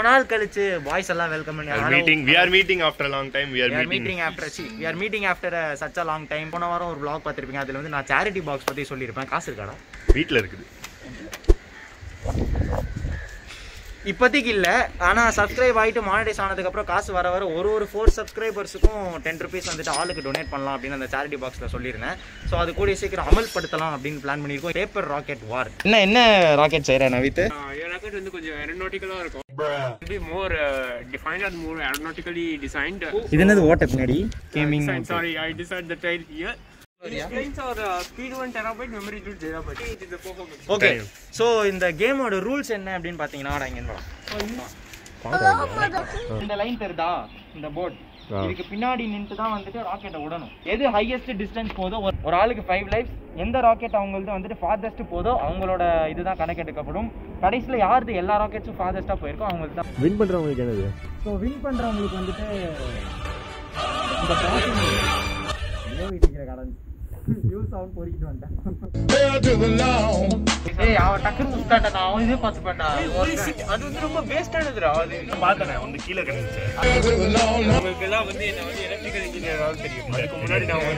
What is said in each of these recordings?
நாள் கழிச்சு பாய்ஸ் எல்லாம் வெல்கம் பண்ணி we are meeting after a long time. we are meeting after such a long time. போன வாரம் ஒரு vlog பார்த்திருப்பீங்க. அதுல வந்து நான் charity box பத்தி சொல்லிருப்பேன். காசு இருக்காடா? வீட்ல இருக்குது. இப்போதைக்கு இல்லை, ஆனால் சப்ஸ்கிரைப் ஆகிட்டு மானிடைஸ் ஆனதுக்கப்புறம் காசு வர வர ஒரு 4 சப்ஸ்கிரைபர்ஸுக்கும் 10 rupees வந்துட்டு ஆளுக்கு டொனேட் பண்ணலாம் அப்படின்னு அந்த சேரிட்டி பாக்ஸில் சொல்லியிருந்தேன். ஸோ அது கூட சீக்கிரம் அமல்படுத்தலாம் அப்படின்னு பிளான் பண்ணியிருக்கோம். Paper rocket war. என்ன ராக்கெட் செய்கிறேன் நவீத்? ராக்கெட் வந்து கொஞ்சம் ஏரோநாட்டிக்கலாக இருக்கும். More defined and more aeronautically designed. இது என்னது ஓட்ட பின்னாடி gaming? Sorry, I decide the tile here. Explains our speed 1 terabyte, memory 2 terabyte. It is the performance. Okay. So இந்த கேமோட ரூல்ஸ் என்ன அப்படின்னு பாத்தீங்கன்னா இங்க இந்த லைன் தெரியுதா? இந்த போர்ட் இதுக்கு பின்னாடி நின்று தான் வந்துட்டு ராக்கெட்டை விடணும். எது ஹையஸ்ட் டிஸ்டன்ஸ் போதோ, ஒரு ஆளுக்கு 5 lives. எந்த ராக்கெட் அவங்களுக்கு வந்துட்டு ஃபார்தஸ்ட் போதோ அவங்களோட இதுதான் கணக்கு எடுக்கப்படும். கடைசியில் யாருக்கு எல்லா ராக்கெட்ஸும் ஃபார்தஸ்டா போயிருக்கோ அவங்களுக்கு தான் வின் பண்றவங்களுக்கு என்னது? ஸோ வின் பண்றவங்களுக்கு வந்துட்டு இந்த கடன் யூஸ் ஆகும் பொறிக்கிட்டு வந்தேன். ஏய் அவன் டக்குனு புஸ்டாண்டா, நான் அவன் இதே பார்த்து பண்ணா. அது வந்து ரொம்ப வேஸ்டானதுடா. அது பார்த்தேன் வந்து கீழே கிடந்துச்சு. உங்களுக்கெல்லாம் வந்து என்ன வந்து எலக்ட்ரிக்கல் இன்ஜினியராக தெரியும். அதுக்கு முன்னாடி நான்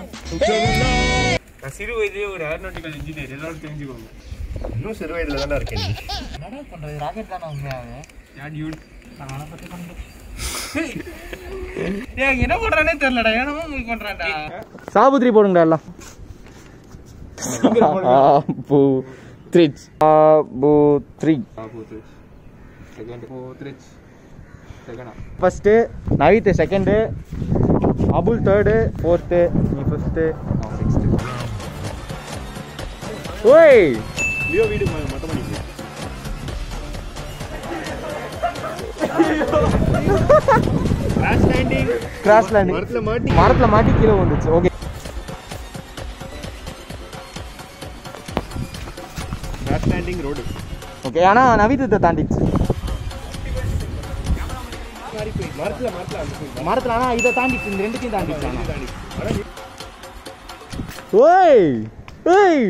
நான் சிறு வயதிலே ஒரு ஏரோநாட்டிக்கல் இன்ஜினியர், எல்லாரும் தெரிஞ்சுக்கோங்க. இன்னும் சிறு வயதுல தானே இருக்கேன். என்னடா பண்றது? ராக்கெட் தானே உண்மையாவே. நான் அவனை பற்றி பண்ணுறேன். என்ன பண்றானே தெரியலடா. என்னமோ உங்களுக்கு பண்றான்டா. சாபுத்ரி போடுங்கடா எல்லாம். First Naveed, second Abul, third, fourth, நீ ஃபிஃப்த்து, சிக்ஸ்த்து. ஓய் லியோ வீடு மொட்டை மாடிக்கு. கிராஷ் லேண்டிங் மரத்துல மாட்டி கீழே வந்துச்சு. Okay, crash landing road. Okay, ஆனா நவீதத்தை தாண்டிச்சு மரத்துல. ஆனா இதை தாண்டிச்சு, இந்த ரெண்டுத்தையும் தாண்டிச்சு. ஓய் ஓய்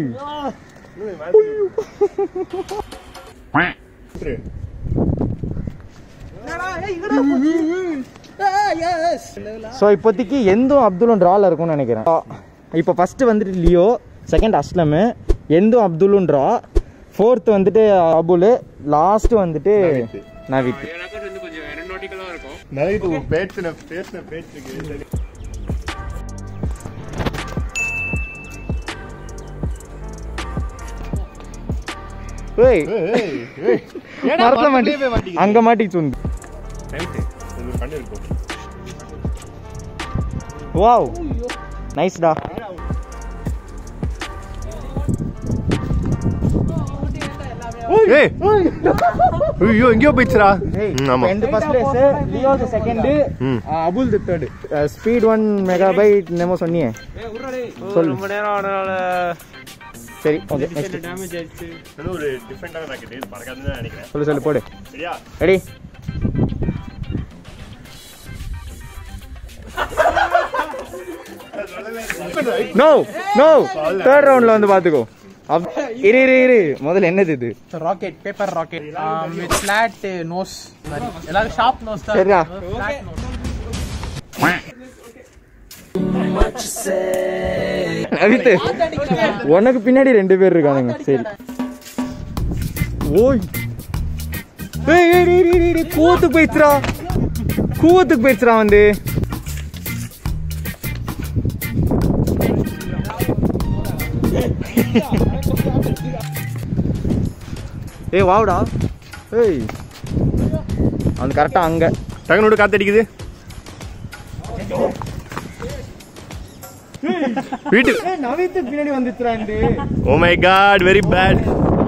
ஸோ இப்போதைக்கு எந்தும் அப்துல்லும் ட்ராவில் இருக்கும்னு நினைக்கிறேன். இப்போ ஃபஸ்ட்டு வந்துட்டு லியோ, செகண்ட் அஸ்லமு, எந்தும் அப்துல்லும் ட்ரா, ஃபோர்த்து வந்துட்டு அபுல், லாஸ்ட் வந்துட்டு நவீத். வந்து கொஞ்சம் ஏரோநாட்டிக்கலாக இருக்கும். நவீத் பேசின பேச்சுக்கு மரத்துல மாட்டி அங்க மாட்டிச்சு. வாவ் நைஸ்டா. ஐயோ எங்கயோ போயிடுச்சுடா. First place Leo, second Abul, third. Speed 1 megabyte என்னமோ சொன்னியே, சொல்லு. ரொம்ப நேரம் ஆனனால சரி, ஓகே. டேமேஜ் ஆயிடுச்சு. ஒரு டிஃபரெண்டான ராக்கெட் இது மறக்காதுன்னு நினைக்கிறேன். சொல்லு போடு. சரியா? ரெடி? நோ நோ, தேர்ட் ரவுண்ட்ல வந்து பாத்துக்கோ. இரு முதல்ல என்னது இது? Rocket, paper rocket with flat nose. எல்லாரும் ஷார்ப் நோஸ் தான். சரியா? நவீத், உனக்கு பின்னாடி 2 பேர் இருக்கானுங்க. சரி, ஓய் கூவத்துக்கு போயிடுச்சுடா வந்து. ஏய் வாவுடா. ஏய் அது கரெக்டா அங்க டக்குனோட காத்தடிக்குது. வீட்டு நவீத் பின்னாடி வந்துச்சுடா இந்த. Oh my god, very bad.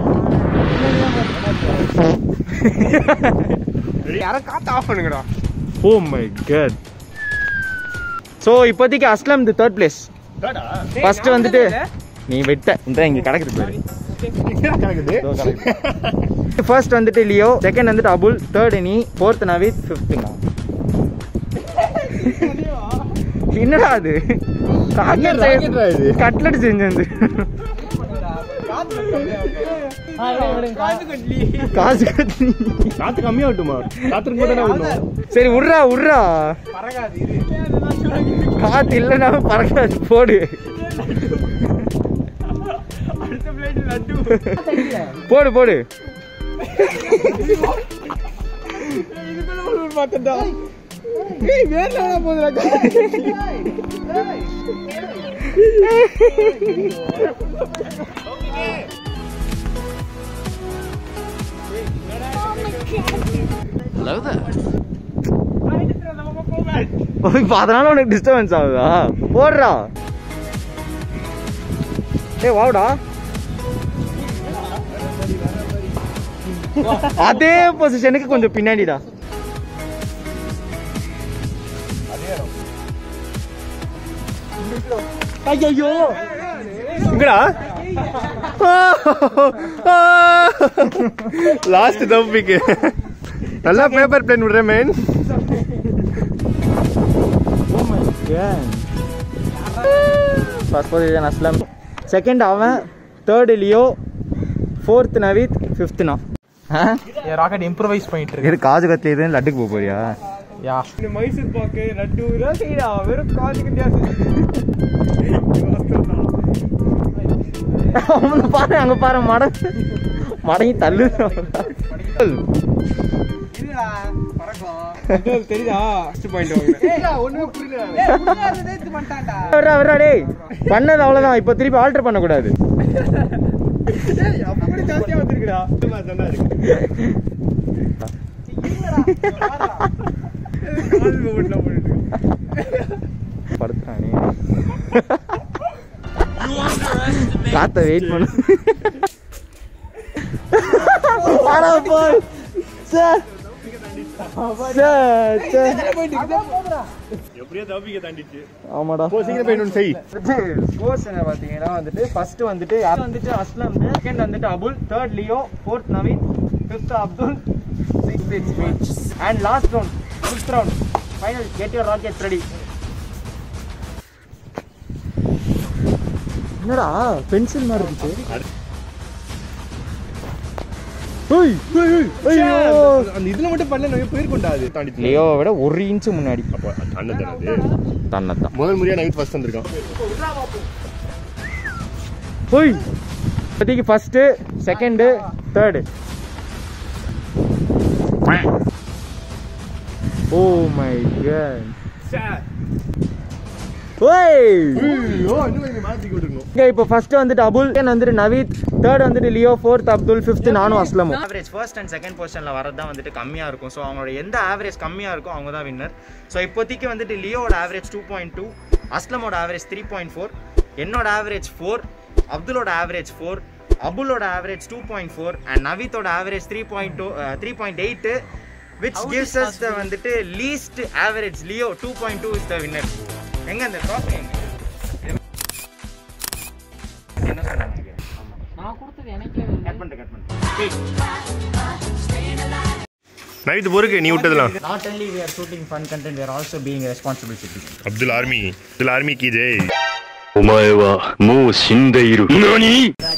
யார காத்து ஆஃப் பண்ணுங்கடா. Oh my god. சோ இப்போதைக்கு Aslam the third place. First வந்துட்டு நீ வெட்ட இந்த இங்க கிடக்குது பாரு. ஃபர்ஸ்ட் வந்துட்டு லியோ, செகண்ட் வந்துட்டு அபுல், தேர்ட் நீ, ஃபோர்த் நவீத், ஃபிஃப்த் நான். என்னடா அது? கட்லெட் செஞ்சது. காசு கட்டி காத்து கம்மியாகட்டுமா? காத்துக்கு போதானே விடணும். சரி விட்றா காத்து இல்லைன்னா பறக்காது போடு. போடு அதனால உனக்கு டிஸ்டர்பன்ஸ் ஆகுதா? போடுறா. வாடா. அதே பொசிஷனுக்கு கொஞ்சம் பின்னாடிடா. ஐயோ எங்கடா? லாஸ்ட் தம்பிக்கு நல்லா பேப்பர் பிளேன் விடுறேன் man. First position Aslam, second அவன், third Leo, fourth Naveed, fifth நான். ராக்கெட் இம்ப்ரூவைஸ் பண்ணிட்டு இருக்கு. இது காஜு கட்லி இது லட்டுக்கு போக போறியா? யா இந்த மைசூர் பாக்கு லட்டு செய்யடா வெறும் காஜு கட்டியா பாரு அங்க பாரு மடங்கி தள்ளு. தெரியுதா? பண்ணது அவ்வளவுதான். இப்ப திருப்பி ஆல்டர் பண்ண கூடாது. அப்படி ஜாஸ்தியா வந்திருக்குடா. படுத்துறானே. காத்த வெயிட் பண்ணு. எப்படியோ தம்பிக்கு தாண்டிச்சு. ஆமாடா. சீக்கிரம் போய் செய். ஸ்கோர்ஸ் என்ன பாத்தீங்கன்னா வந்துட்டு ஃபர்ஸ்ட் வந்துட்டு அஸ்லம், செகண்ட் வந்துட்டு Abul, third Leo, fourth Naveen, fifth Abdul, sixth it's me and last round, fifth round final. Get your rockets ready. என்னடா பென்சில் மாதிரி இருந்துச்சு. அந்த இதுல மட்டும் பண்ணல போயிருக்கோண்டா. அது தாண்டிச்சு. லியோவை விட 1 இன்ச் முன்னாடி. அப்ப தன்னது தன்னதான் முதல் முறையா நைட் ஃபர்ஸ்ட் வந்திருக்கான். போய் இப்போதைக்கு first, second, third. Oh my god. இப்போ ஃபர்ஸ்ட் வந்துட்டு அபுல், செகண்ட் வந்துட்டு நவீத், தேர்ட் வந்துட்டு லியோ, ஃபோர்த் அப்துல், ஃபிஃப்த் நானும் அஸ்லமும். ஆவரேஜ் ஃபர்ஸ்ட் அண்ட் செகண்ட் பொசிஷன்ல வரது தான் வந்துட்டு கம்மியா இருக்கும். ஸோ அவங்களோட எந்த ஆவரேஜ் கம்மியா இருக்கோ அவங்க தான் வின்னர். ஸோ இப்போதைக்கு வந்துட்டு லியோவோட ஆவரேஜ் 2.2, அஸ்லமோட ஆவரேஜ் 3.4, என்னோட ஆவரேஜ் 4, அப்துலோட ஆவரேஜ் 4, அபுலோட ஆவரேஜ் 2.4 அண்ட் நவீத்தோட average 3.8, which gives us the வந்துட்டு least average. Leo 2.2 is the winner. எங்க அந்த ட்ராஃபி எங்க? என்ன சொன்னாங்க? நான் கொடுத்தது எனக்கே கட் பண்ணிட்டு நைட் பொறுக்கு நீ விட்டதெல்லாம். Not only we are shooting fun content, we are also being a responsible citizen. Abdul army கி ஜெய். お前はもう死んでいる。何?